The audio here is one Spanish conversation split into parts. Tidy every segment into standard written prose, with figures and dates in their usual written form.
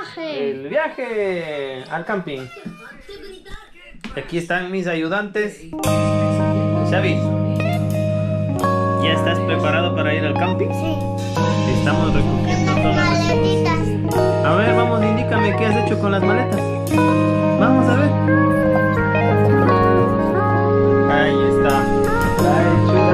viaje. El viaje al camping. Aquí están mis ayudantes. Xavi, ¿ya estás preparado para ir al camping? Sí. Estamos recogiendo Las todas las maletitas. cosas. A ver, vamos, indícame qué has hecho con las maletas. Vamos a ver. Ahí está. La hechura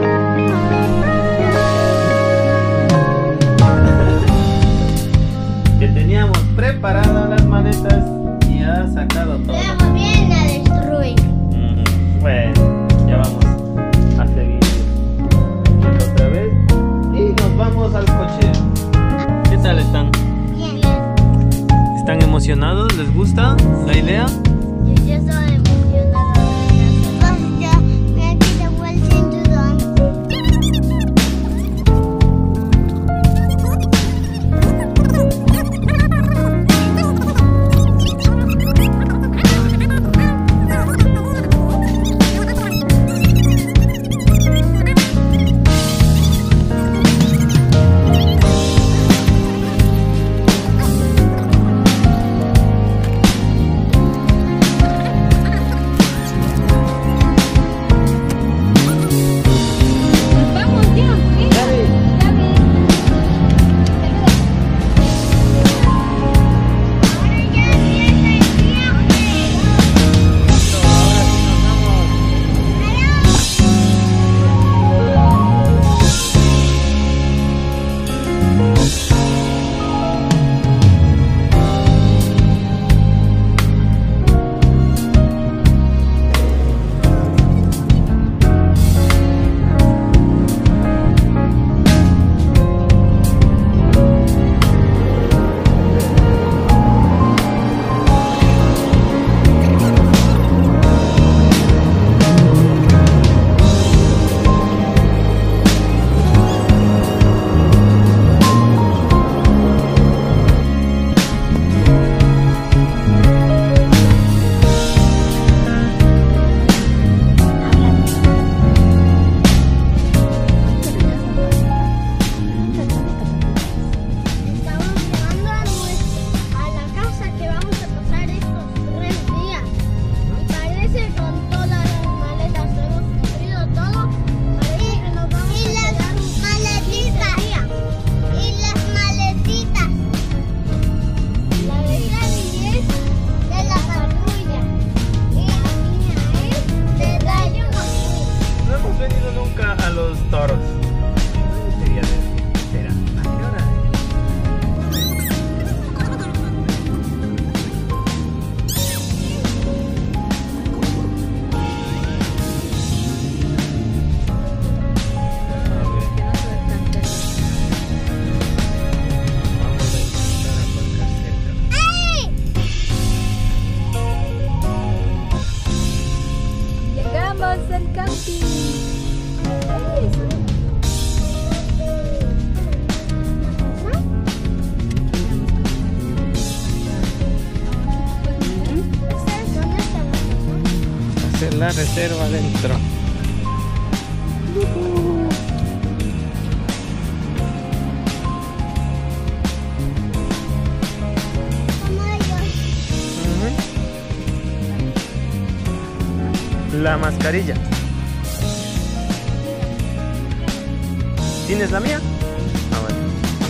de que teníamos preparadas las maletas y ha sacado todo. Luego viene a destruir. Bueno, ya vamos a seguir otra vez y nos vamos al coche. ¿Qué tal están? Bien. ¿Están emocionados? ¿Les gusta la idea? Yo estoy emocionada. Vamos ya. Me quito el cinturón. La reserva adentro. La mascarilla. ¿Tienes la mía? Ah, bueno.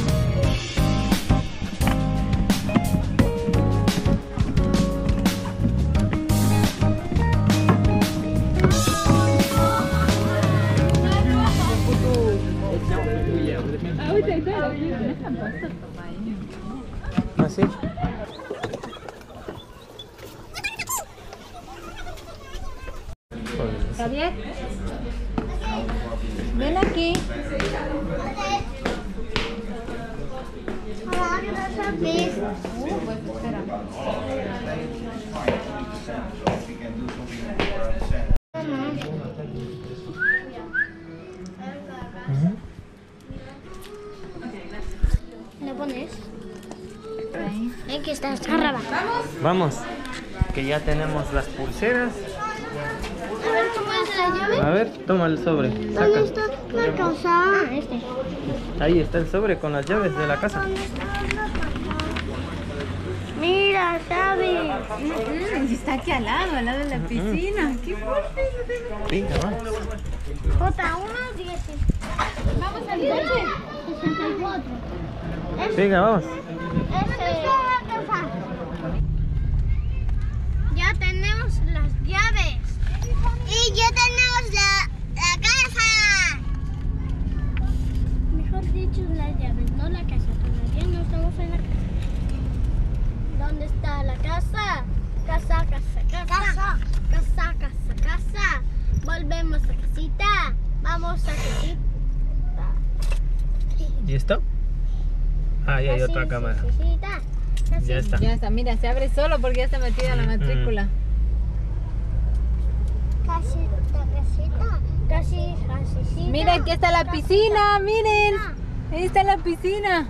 ¿Así? Javier, ven aquí. Pues espera. ¿Le pones? Aquí está, agárrala. Vamos, que ya tenemos las pulseras. A ver, ¿cómo es la llave? A ver, toma el sobre. ¿Dónde Saca. está la casa? Este. Ahí está el sobre con las llaves de la casa. ¿Dónde está la casa? Está aquí al lado de la piscina. Qué fuerte. Venga, vamos. Jota, 1:10. Vamos al coche. 64. Venga, vamos. Ya tenemos las llaves. Y ya tenemos la casa. Mejor dicho, las llaves, no la casa. Todavía no estamos en la casa. ¿Dónde está la casa? Casa. Volvemos a casita. Vamos a casita. ¿Y esto? Ahí hay otra cámara. Casita. Ya está. Ya está, mira, se abre solo porque ya está metida la matrícula. Casita. Mira, aquí está la piscina, miren. Ahí está la piscina.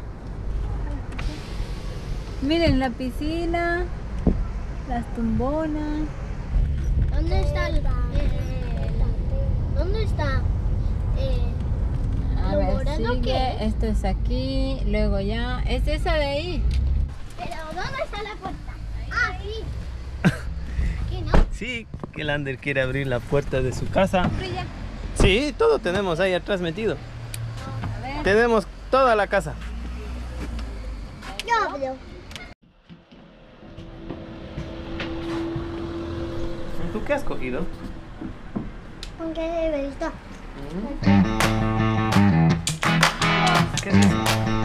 Miren la piscina, las tumbonas. ¿Dónde está ¿dónde está? A ¿Lo ver, morado sigue. qué? Esto es aquí, luego ya. Es esa de ahí. Pero ¿dónde está la puerta? Ah, aquí. Aquí, ¿no? Sí, que Lander quiere abrir la puerta de su casa. Brilla. Sí, todo tenemos ahí atrás metido. A ver. Tenemos toda la casa. Yo hablo. ¿Tú qué has cogido? ¿Con qué debe estar? ¿Qué es eso?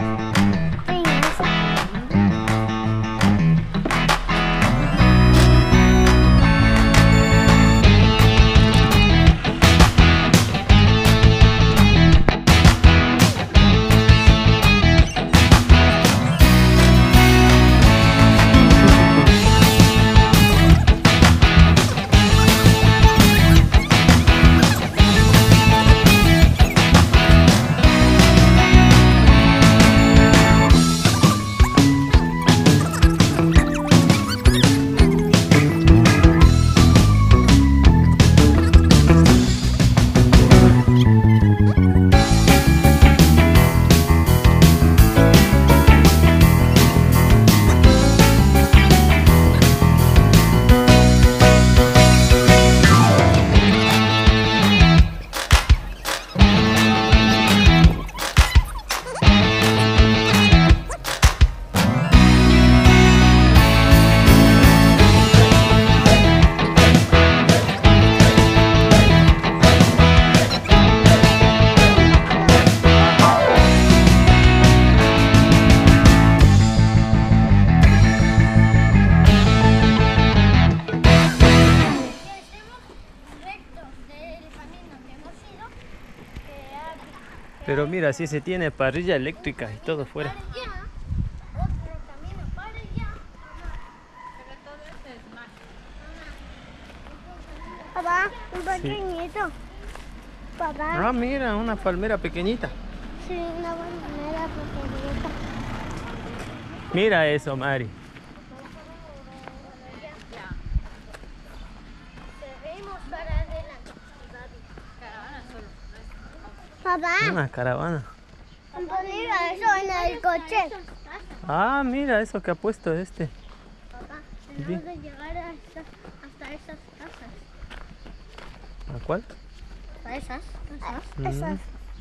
Pero mira, sí se tiene parrilla eléctrica y todo fuera. Para allá, otro camino para allá. Pero todo esto es más. Papá, un pequeñito. Papá, Ah, mira, una palmera pequeñita. sí, una bandera pequeñita. Mira eso, Mari. Seguimos para adelante. Caravana solo. Papá, Una caravana. mira eso en el coche. Ah, mira eso que ha puesto este. Papá, tenemos que llegar hasta esas casas. ¿A cuál? ¿A esas? Mm. Esas.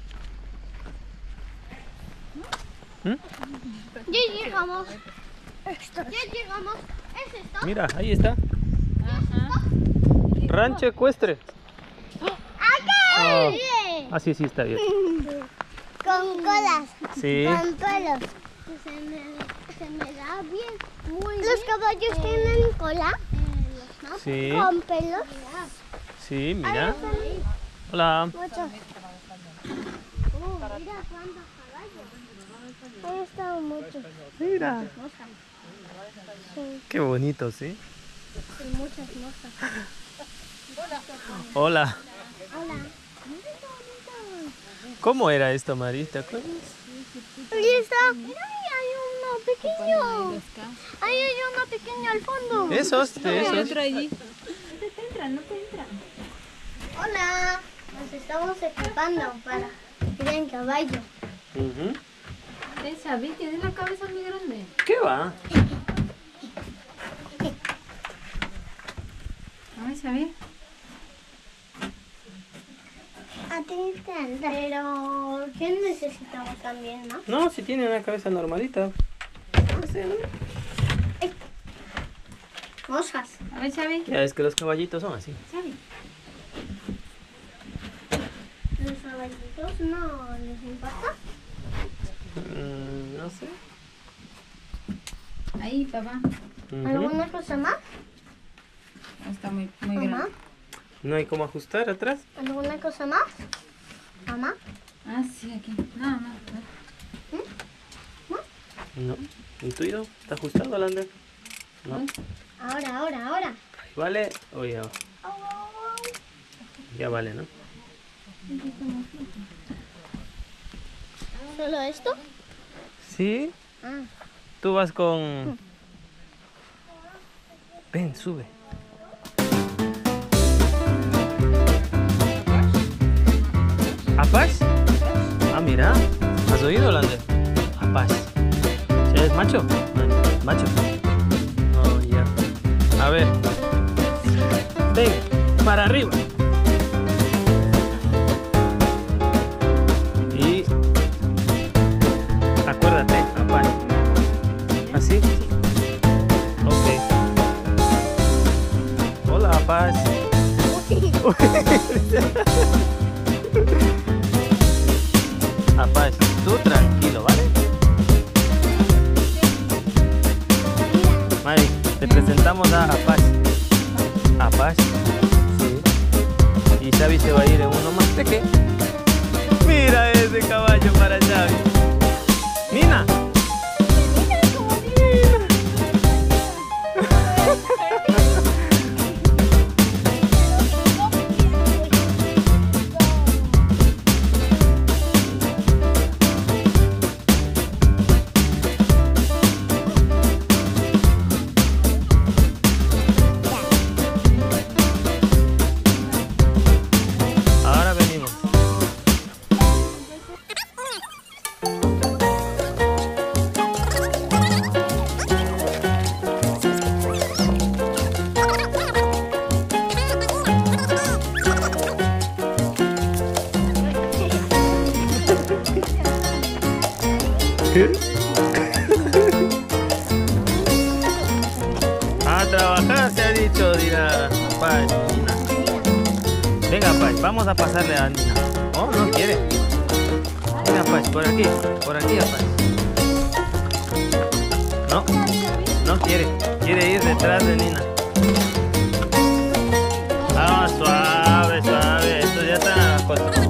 ¿Mm? Ya llegamos. Ya llegamos. ¿Es esto? Mira, ahí está. Ajá. Rancho ecuestre. ¡Acá! Oh. Bien. Ah, sí, sí, está bien. Con colas. Sí. Con pelos. Se me da bien. Muy bien. ¿Los caballos tienen cola? ¿No? Sí. Con pelos. Sí, mira. Hola. Muchos. Mira cuántos caballos. Ahí están muchos. Mira. Sí, Qué bonito, ¿sí? sí, muchas moscas. Hola. Hola. ¿Cómo era esto, Mari? ¿Te acuerdas? Ahí está. Mira, ahí hay uno pequeño. Ahí hay uno pequeño al fondo. Esos, de Hay esos. otro allí. No te entran, no te entran. Hola. Nos estamos equipando para ir en caballo. Ujú. Esa, vi, tiene la cabeza muy grande. ¿Qué va? Xavi. Pero, ¿qué necesitamos también, no? No, si tiene una cabeza normalita. No sé, ¿no? Moscas. A ver, Xavi. Ya es que los caballitos son así. Xavi. Los caballitos no les importa. No sé. Ahí, papá. Ujú. ¿Alguna cosa más? Está muy Mamá, grande. No hay cómo ajustar atrás. ¿alguna cosa más? Mamá, Ah, sí, aquí. No. No. ¿El tuyo? ¿Está ajustado, Lander? No. ahora. ¿Vale? O ya. Ya vale, ¿no? ¿Solo esto? Sí. Ah. Tú vas con... Ven, sube. ¿Apache? Ah, mira. ¿Has oído, Lander? Apache. ¿Eres macho? Macho. Oh, ya. A ver. Ven, para arriba. Y... acuérdate, Apache. ¿Así? Ok. Hola, Apache. Apache, tú tranquilo, ¿vale? Mari, te presentamos a Apache. Apache. Sí. Y Xavi se va a ir en uno más pequeño. Mira ese caballo para Xavi. Nina. Ahora venimos. A trabajar se ha dicho, dirá Apache, Nina. Venga, Apache, vamos a pasarle a Nina. Oh, no quiere. Venga, Apache, por aquí, Apache. No, no quiere. Quiere ir detrás de Nina. Ah, suave, esto ya está acostumbrado.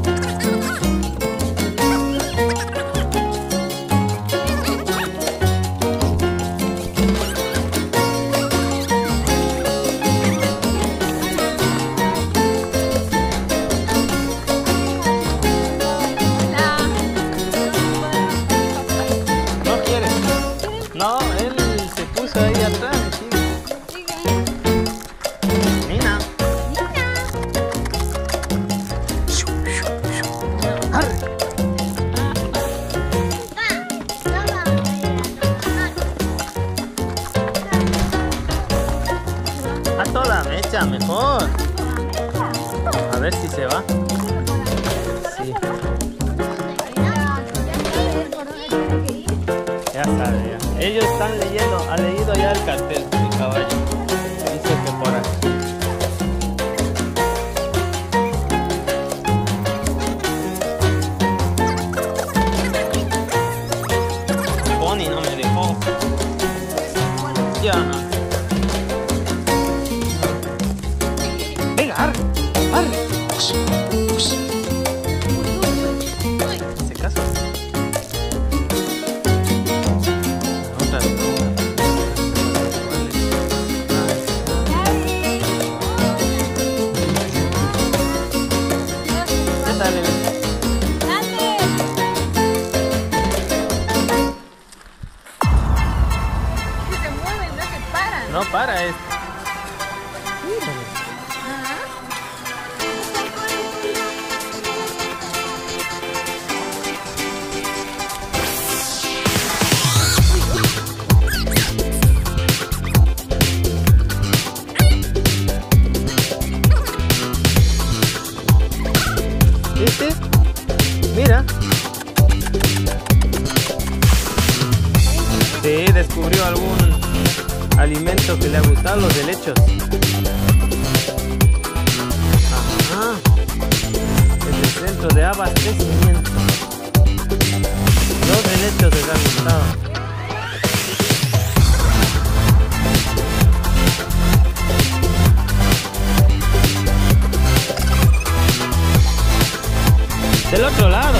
No quiere. No, él se puso ahí atrás. Sí. Nina. Arre. A toda mecha, mejor. A ver si se va. Sí, ya sabe, ya. Ellos están leyendo, ha leído ya el cartel del caballo. Dice que por aquí. Pony no me dejó. Ya no. Venga, arre, arre. Hace caso. Otra vez. ¿Qué tal, Elena? Se mueven, no se paran. No para esto. algún alimento que le ha gustado, los helechos. Ajá. Es el centro de abastecimiento. Los helechos les han gustado. Del otro lado.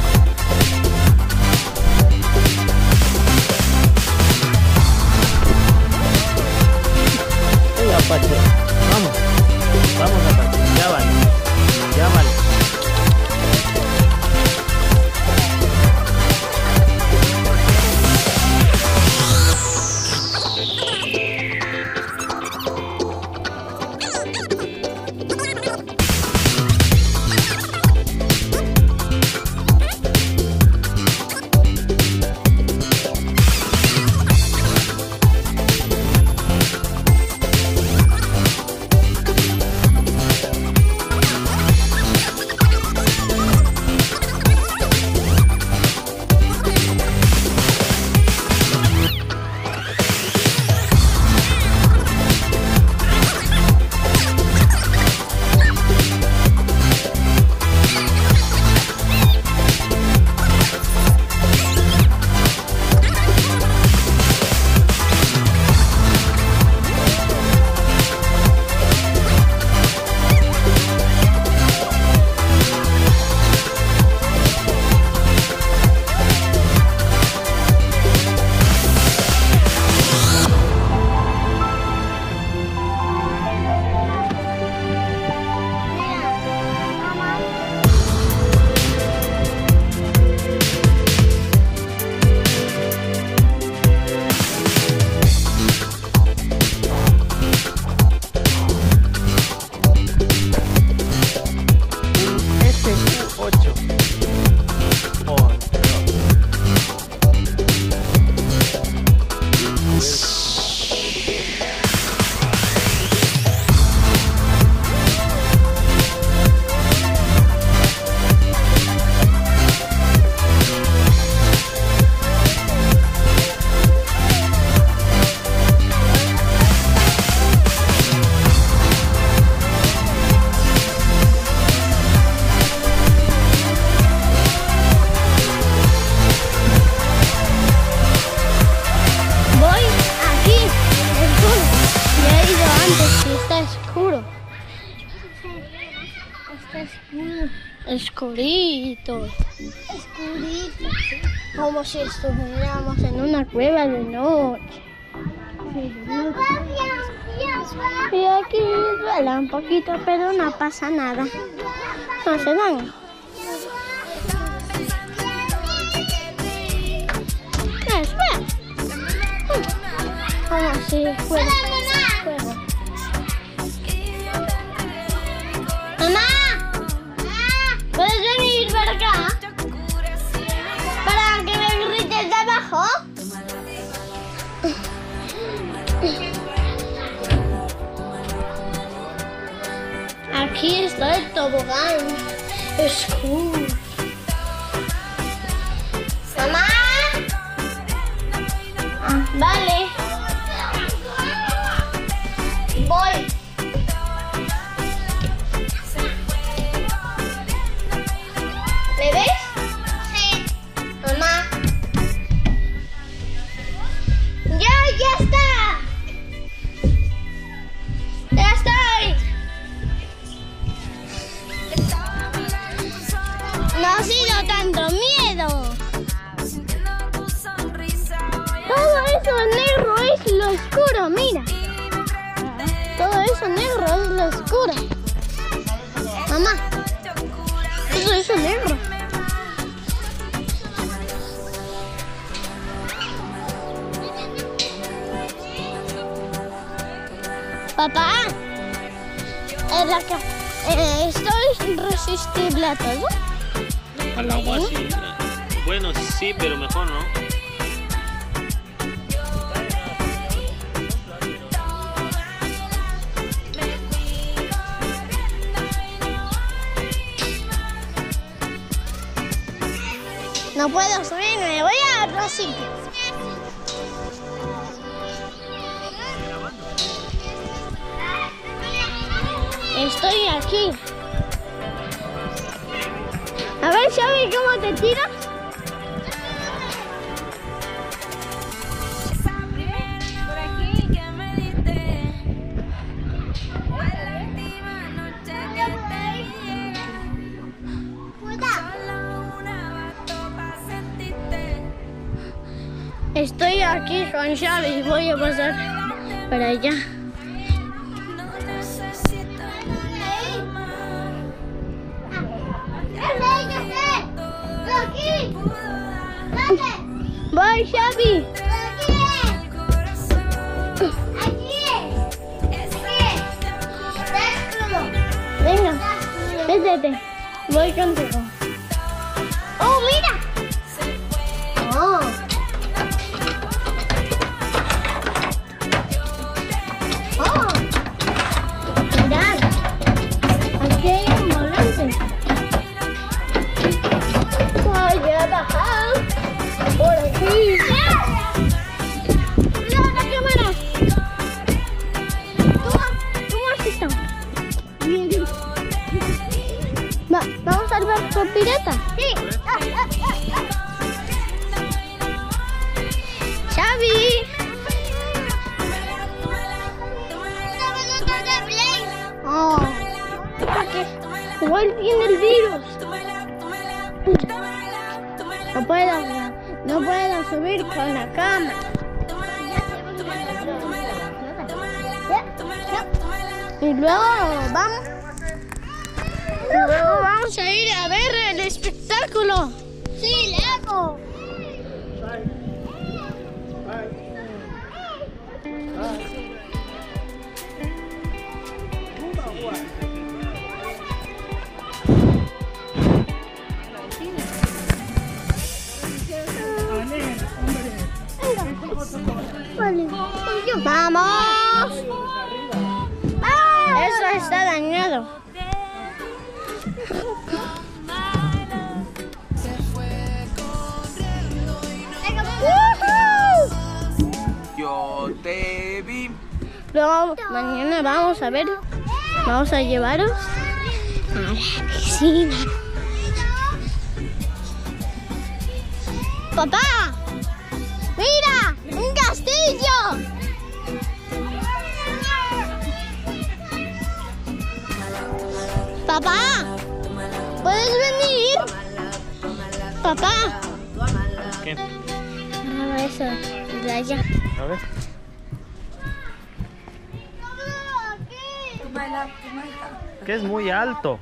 Ey, Apache. Vamos. Vamos, Apache. Ya vale. Ya vale. Oscurito. Oscurito. Como si estuviéramos en una cueva de noche. Y aquí duele un poquito, pero no pasa nada. No hace daño. Espera. Como si fuera. ¡Mamá! ¿Puedes venir para acá? ¿Para que me grites de abajo? Aquí está el tobogán. Es cool. ¿Mamá? Ah, vale. Voy. ¿Me ves? Sí. Mamá. ¡Ya está! ¡Ya estoy! No ha sido tanto miedo. Todo eso negro es lo oscuro, mira. Todo eso negro es lo oscuro. Mamá, todo eso negro. Papá, ¿esto es irresistible a todo? Al agua sí. Bueno, sí, pero mejor no. No puedo subir, me voy a otro sitio. Estoy aquí. A ver, Xavi, ¿cómo te tiras? Por aquí. Estoy aquí con Xavi. Voy a pasar para allá. Voy, Xavi. Venga, métete. Voy contigo. ¡Oh, mira! ¡Oh! ¡Oh! Mirad. Aquí hay un volante. Voy a bajar por aquí. ¡Mira la cámara! ¿Cómo has estado? Bien, bien. ¿Vamos al barco pirata? Sí. Xavi. Oh. Porque igual tiene el virus. No puedo subir con la cama. Y luego vamos a ir a ver el espectáculo. Sí, Lego. Vale. ¡Vamos! Eso está dañado. Yo te vi. Luego mañana vamos a llevaros a la piscina. ¡Papá! ¡Mira! ¡Un castillo! ¡Papá! ¿Puedes venir? ¡Papá! ¿Qué? Graba eso de allá. A ver. Que es muy alto.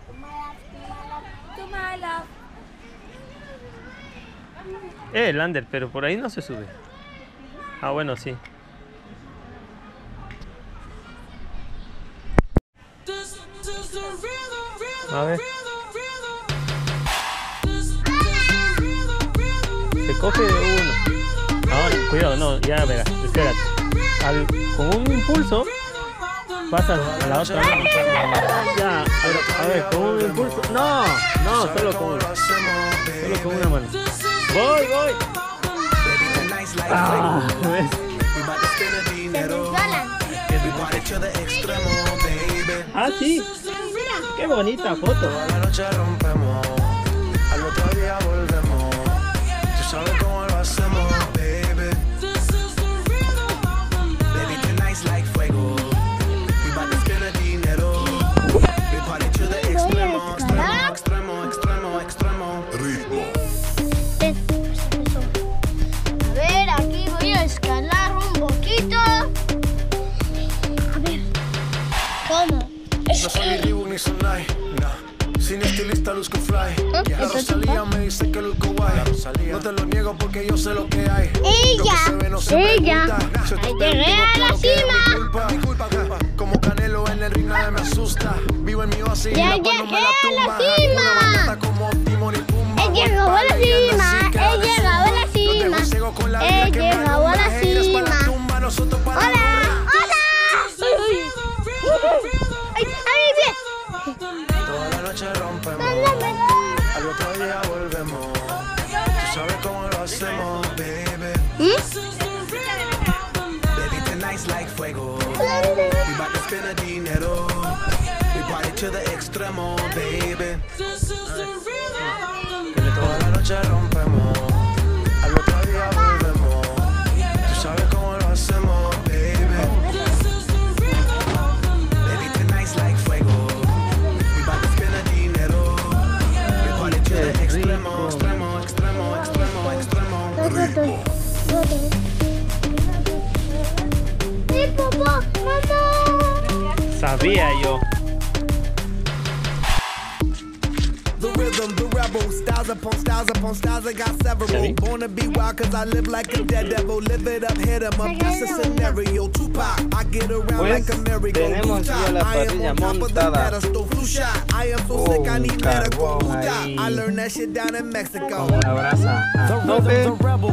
Lander, pero por ahí no se sube. Ah, bueno, sí. A ver. Se coge uno. Ahora, cuidado, no, ya verás, espérate. Con un impulso pasas a la otra mano. Ya, a ver, con un impulso. No, solo con una mano. Voy. Ah, ¿ves? Ah, sí. Qué bonita foto. La noche rompemos, al otro día volvemos. Tú sabes cómo lo hacemos, baby. Baby, tonight's like fuego. We bout to spend the dinero. We party to the extremo, extremo. Ritmo. A ver, aquí voy a escalar un poquito. A ver, ¿cómo? No soy ni Reebok ni Sonai, nah. Sin estilista luzco fly. La Rosalía me dice que luzco guay. No te lo niego porque yo sé lo que hay. Ella. Llegué a la cima. Mi culpa. Como Canelo en el ring nadie me asusta. Vivo en mi oasis, Ya la paz no me llegué la a tumba. la cima. Una bandata como Timón y Pumba. He llegado a la cima. He llegado a la cima. He llegado a la cima. ¡Hola! Toda la noche rompemos, al otro día volvemos. Tú sabes cómo lo hacemos, baby. Baby, tonight's like fuego. We bout to spend the dinero. We party to the extremo, baby. Toda la noche rompemos, al otro día volvemos. Tú sabes cómo lo hacemos, baby. Baby, tonight's like fuego. We bout to spend the dinero. We party to the extremo, extremo, extremo, extremo, extremo. ¡Sí, papá! ¡Mamá! Sabía yo. The rhythm, the rebel, styles upon styles upon styles, I got several. Born to be wild cause I live like a dead devil. Live it up, hit 'em up, that's a scenario. Tupac, I get around like a merry-go. Tenemos ya la parrilla montada. I am so sick, I need medical. Ahí. I learned that shit down in Mexico. Con la brasa a tope.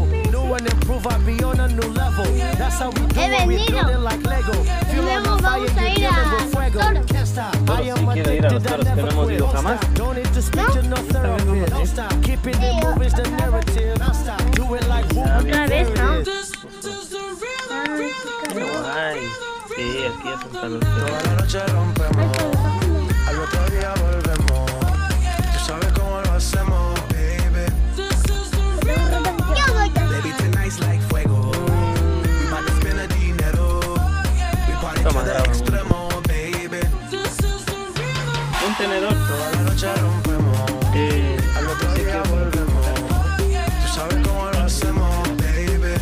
He venido. Y luego vamos a ir a los toros. Si quiero ir a los toros que no hemos ido jamás. Otra vez, ¿no? Ay, sí, aquí es Santa Lucía. Toda la noche rompemos, al otro día volvemos. Tú sabes cómo lo hacemos, baby. Baby, tonight's like fuego. We bout to spend the dinero. We party to the extremo, baby. Un tenedor. Toda la noche rompemos, al otro día volvemos. Tú sabes cómo lo hacemos, baby.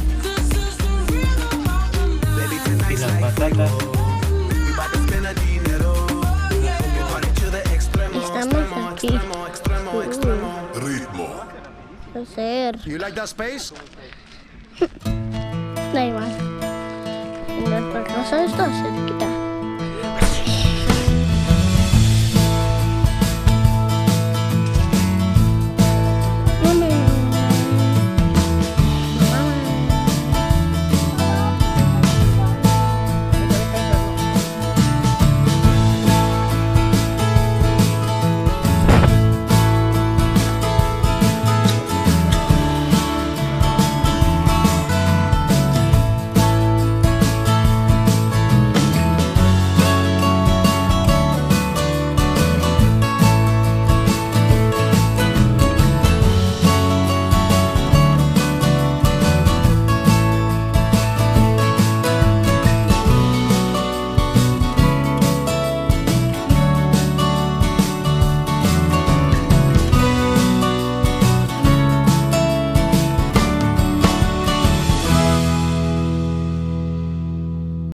Baby, Y tonight's las like fuego. patatas. We bout to spend the dinero. We party to the extremo, Estamos aquí. extremo, extremo, extremo. Ritmo. Hacer. You like that space? Da igual. Nuestra casa está cerquita.